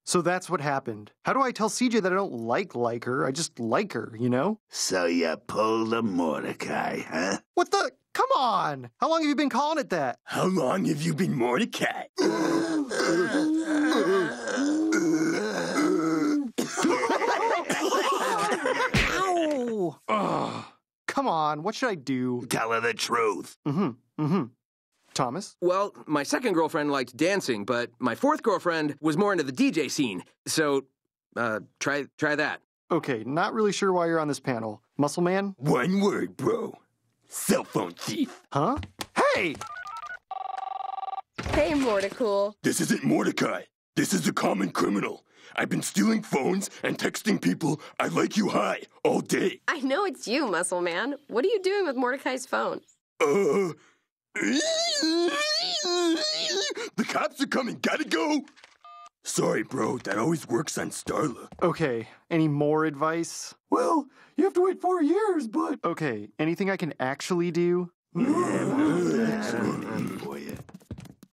So that's what happened. How do I tell CJ that I don't like her? I just like her, you know? So you pulled a Mordecai, huh? What the? Come on! How long have you been calling it that? How long have you been Mordecai? Ow! Ugh. Come on, what should I do? Tell her the truth. Thomas? Well, my second girlfriend liked dancing, but my fourth girlfriend was more into the DJ scene. So, try that. Okay, not really sure why you're on this panel. Muscle Man? One word, bro. Cell phone thief. Huh? Hey! Hey, Mordecool. This isn't Mordecai. This is a common criminal. I've been stealing phones and texting people I like you high all day. I know it's you, Muscle Man. What are you doing with Mordecai's phone? The cops are coming. Gotta go. Sorry, bro. That always works on Starla. Okay, any more advice? Well, you have to wait 4 years, but... Okay, anything I can actually do? Yeah, that's one for you.